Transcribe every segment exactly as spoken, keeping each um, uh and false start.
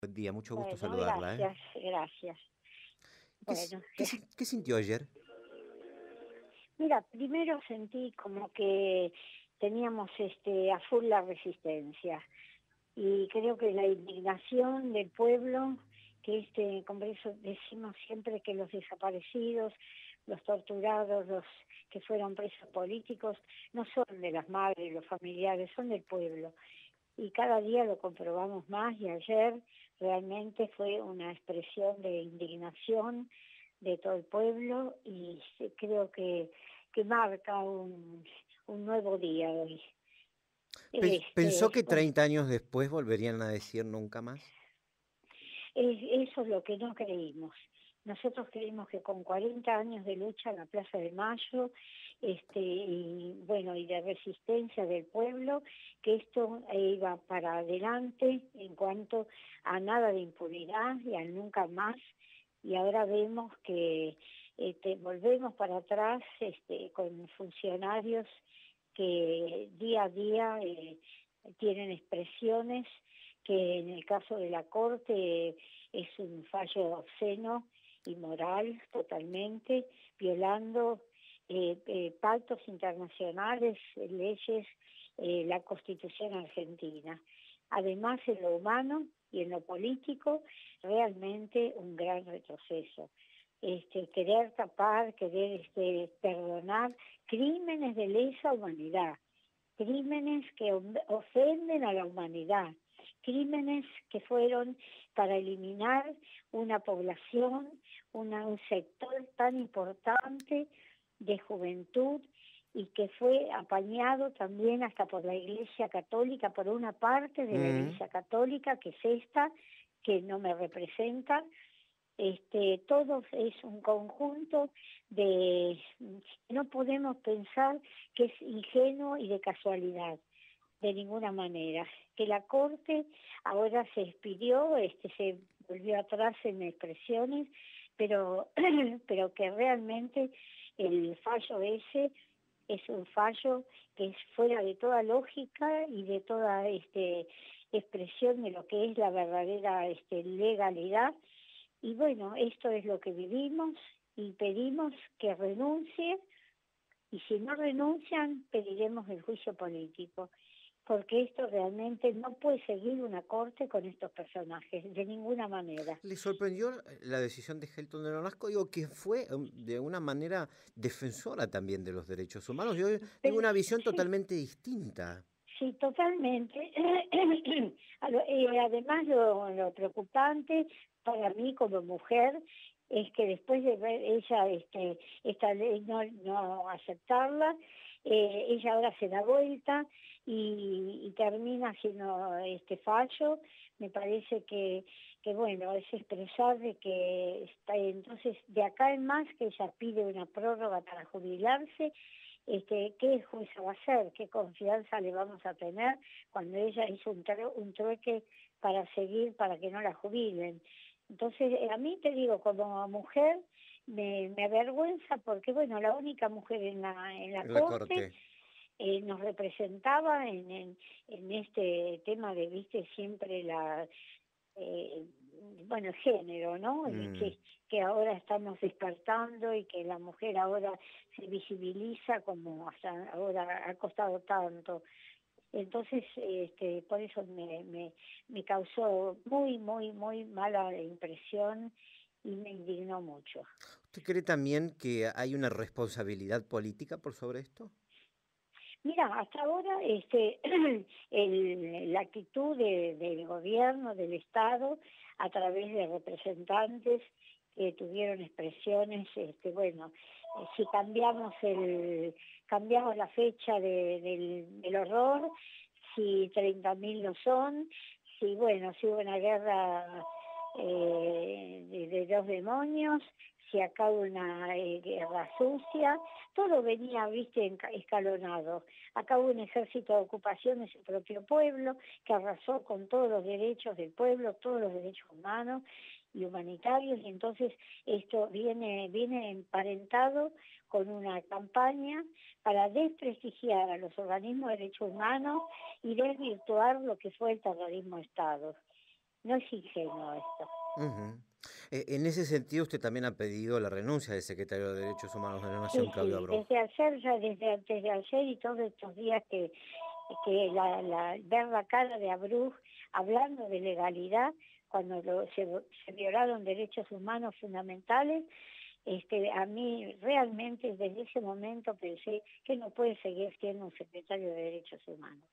Buen día, mucho gusto Bueno, saludarla, ¿eh? gracias, gracias. ¿Qué, s- Bueno, qué, sin- qué sintió ayer? mira, primero sentí como que teníamos este a full la resistencia y creo que la indignación del pueblo, que este Congreso decimos siempre que los desaparecidos, los torturados, los que fueron presos políticos, no son de las madres, los familiares, son del pueblo. Y cada día lo comprobamos más y ayer realmente fue una expresión de indignación de todo el pueblo y sí, creo que, que marca un, un nuevo día hoy. Pens- ¿Pensó Este, que bueno, treinta años después volverían a decir nunca más? es- eso es lo que no creímos. Nosotros creímos que con cuarenta años de lucha en la Plaza de Mayo, este, y bueno, y de resistencia del pueblo, que esto iba para adelante en cuanto a nada de impunidad y al nunca más, y ahora vemos que este, volvemos para atrás este, con funcionarios que día a día eh, tienen expresiones que en el caso de la Corte es un fallo obsceno, inmoral totalmente, violando eh, eh, pactos internacionales, eh, leyes, eh, la Constitución argentina. Además, en lo humano y en lo político, realmente un gran retroceso. Este, querer tapar, querer este, perdonar crímenes de lesa humanidad, crímenes que ofenden a la humanidad, crímenes que fueron para eliminar una población, una, un sector tan importante de juventud y que fue apañado también hasta por la Iglesia Católica, por una parte de la Mm. Iglesia Católica, que es esta, que no me representa. Este, todo es un conjunto de, no podemos pensar que es ingenuo y de casualidad, de ninguna manera. Que la Corte ahora se expidió, este, se volvió atrás en expresiones, pero, pero que realmente el fallo ese es un fallo que es fuera de toda lógica y de toda este, expresión de lo que es la verdadera este, legalidad. Y bueno, esto es lo que vivimos y pedimos que renuncie, y si no renuncian pediremos el juicio político, porque esto realmente no puede seguir una corte con estos personajes, de ninguna manera. ¿Le sorprendió la decisión de Gelton de Nolasco? Digo, que fue um, de una manera defensora también de los derechos humanos. Yo digo, Pero, una visión sí, totalmente distinta. sí, totalmente. A lo- eh, Además, lo, lo preocupante para mí como mujer es que después de ver ella este, esta ley no, no aceptarla, eh, ella ahora se da vuelta y, y termina haciendo este fallo. Me parece que, que bueno, es expresar de que está, entonces de acá en más que ella pide una prórroga para jubilarse. Este, ¿qué jueza va a ser? ¿Qué confianza le vamos a tener cuando ella hizo un, tru- un trueque para seguir, para que no la jubilen? Entonces, eh, a mí te digo, como mujer, me, me avergüenza porque, bueno, la única mujer en la, en la En la corte corte. eh, nos representaba en, en, en este tema de, viste, siempre la eh, bueno, género, ¿no? Y Mm. que, que ahora estamos despertando y que la mujer ahora se visibiliza como hasta ahora ha costado tanto. Entonces, este, por eso me, me, me causó muy, muy, muy mala impresión y me indignó mucho. ¿Usted cree también que hay una responsabilidad política por sobre esto? Mira, hasta ahora este, el- la actitud de- del gobierno, del Estado, a través de representantes que tuvieron expresiones, este, bueno, eh, si cambiamos el, cambiamos la fecha de- del, del horror, si treinta mil lo son, si bueno, si hubo una guerra eh, de, de dos demonios, si acá hubo una eh, guerra sucia, todo venía, viste, enca- escalonado. Acá hubo un ejército de ocupación de su propio pueblo, que arrasó con todos los derechos del pueblo, todos los derechos humanos y humanitarios, y entonces esto viene, viene emparentado con una campaña para desprestigiar a los organismos de derechos humanos y desvirtuar lo que fue el terrorismo de Estado. no es ingenuo esto. Ujú. Eh, en ese sentido, usted también ha pedido la renuncia del secretario de Derechos Humanos de la Nación, Sí, Claudio sí, Abreu. desde ayer, ya desde antes de ayer y todos estos días que, que la, la, ver la cara de Abreu hablando de legalidad, cuando lo, se, se violaron derechos humanos fundamentales, este, a mí realmente desde ese momento pensé que no puede seguir siendo un secretario de Derechos Humanos.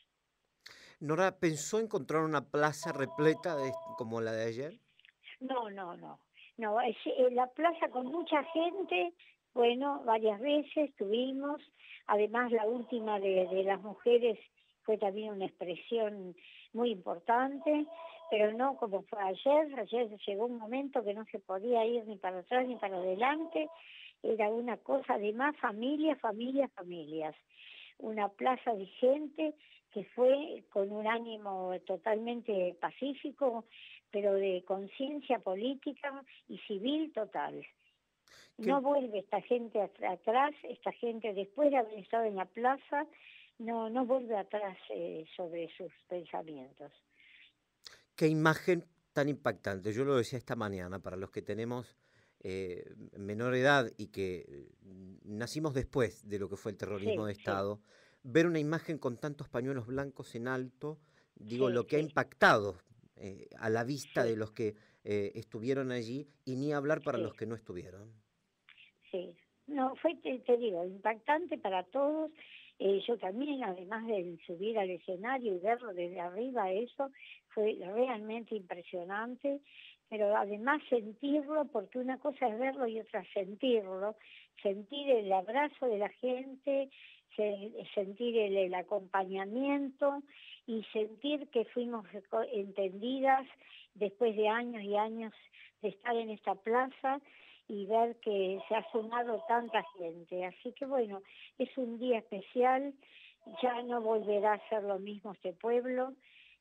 Nora, ¿pensó encontrar una plaza repleta de, como la de ayer? No, no, no. No, es, eh, la plaza con mucha gente, bueno, varias veces tuvimos, además la última de, de las mujeres fue también una expresión muy importante, pero no como fue ayer. Ayer llegó un momento que no se podía ir ni para atrás ni para adelante, era una cosa de más familias, familias, familias. Una plaza de gente que fue con un ánimo totalmente pacífico, pero de conciencia política y civil total. ¿Qué, No vuelve esta gente atrás, esta gente después de haber estado en la plaza, no, no vuelve atrás eh, sobre sus pensamientos. qué imagen tan impactante? Yo lo decía esta mañana, para los que tenemos eh, menor edad y que eh, nacimos después de lo que fue el terrorismo Sí, de sí, Estado, ver una imagen con tantos pañuelos blancos en alto, digo, sí, lo que ha sí, impactado eh, a la vista de sí, los que eh, estuvieron allí y ni hablar para sí. los que no estuvieron. Sí, no, fue, te, te digo, impactante para todos. Eh, yo también, además de subir al escenario y verlo desde arriba, eso fue realmente impresionante, pero además sentirlo, porque una cosa es verlo y otra sentirlo, sentir el abrazo de la gente, se, sentir el, el acompañamiento y sentir que fuimos entendidas después de años y años de estar en esta plaza y ver que se ha sumado tanta gente. Así que bueno, es un día especial, ya no volverá a ser lo mismo este pueblo,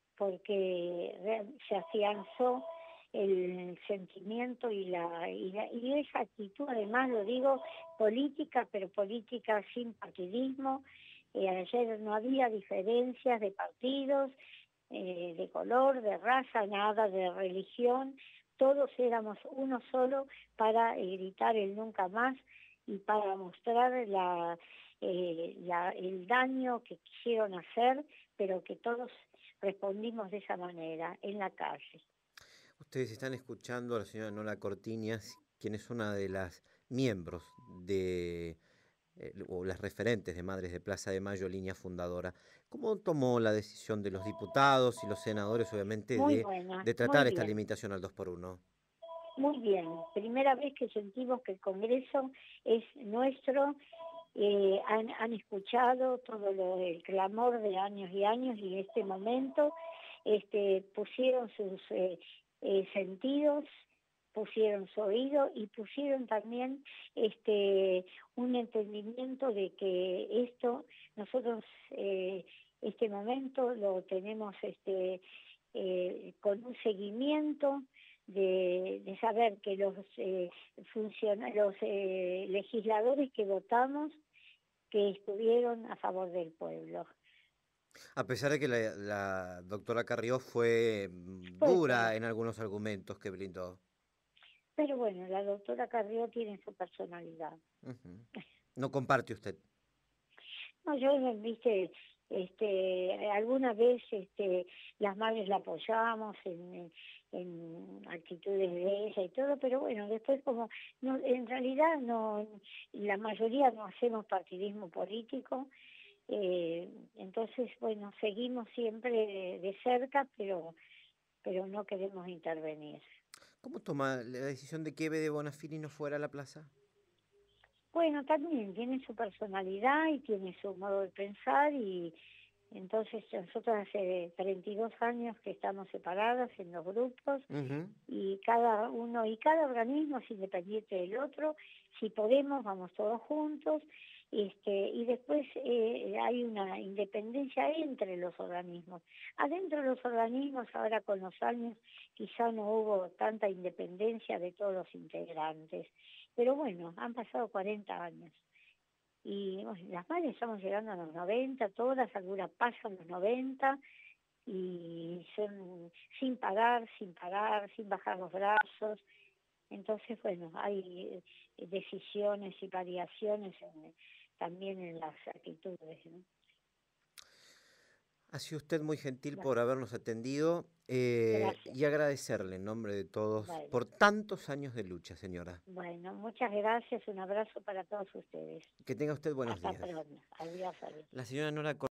porque se afianzó el sentimiento y la, y la y esa actitud, además lo digo, política, pero política sin partidismo. Eh, ayer no había diferencias de partidos, eh, de color, de raza, nada de religión, todos éramos uno solo para eh, gritar el nunca más y para mostrar la, eh, la, el daño que quisieron hacer, pero que todos respondimos de esa manera, en la calle. Ustedes están escuchando a la señora Nora Cortiñas, quien es una de las miembros de, eh, o las referentes de Madres de Plaza de Mayo, línea fundadora. ¿Cómo tomó la decisión de los diputados y los senadores, obviamente, Muy de, buena, de muy tratar esta bien. limitación al dos por uno? Muy bien, primera vez que sentimos que el Congreso es nuestro, eh, han, han escuchado todo lo, el clamor de años y años y en este momento este, pusieron sus eh, eh, sentidos, pusieron su oído y pusieron también este, un entendimiento de que esto, nosotros eh, este momento lo tenemos este, eh, con un seguimiento, de, de saber que los eh, funciona, los eh, legisladores que votamos que estuvieron a favor del pueblo. A pesar de que la, la doctora Carrió fue mm, Fue dura feo. en algunos argumentos que brindó. Pero bueno, la doctora Carrió tiene su personalidad. Ujú. No comparte usted. No, yo, viste, este, alguna vez este, las madres la apoyamos en, en actitudes de ella y todo, pero bueno, después como, no, en realidad no, la mayoría no hacemos partidismo político, eh, entonces, bueno, seguimos siempre de, de cerca, pero, pero no queremos intervenir. ¿Cómo toma la decisión de que Eve de Bonafini no fuera a la plaza? Bueno, también tiene su personalidad y tiene su modo de pensar y entonces nosotros hace treinta y dos años que estamos separadas en los grupos Ujú. y cada uno y cada organismo es independiente del otro. Si podemos vamos todos juntos, este, y después eh, hay una independencia entre los organismos. Adentro de los organismos ahora con los años quizá no hubo tanta independencia de todos los integrantes, pero bueno, han pasado cuarenta años. Y bueno, las madres estamos llegando a los noventa, todas, algunas pasan los noventa, y son sin parar, sin parar, sin bajar los brazos. Entonces, bueno, hay eh, decisiones y variaciones en- también en las actitudes, ¿no? Ha sido usted muy gentil Bueno, por habernos atendido eh, gracias. y agradecerle en nombre de todos Bueno, por tantos años de lucha, señora. bueno, muchas gracias, un abrazo para todos ustedes. Que tenga usted buenos Hasta días. pronto. Adiós, adiós. La señora Nora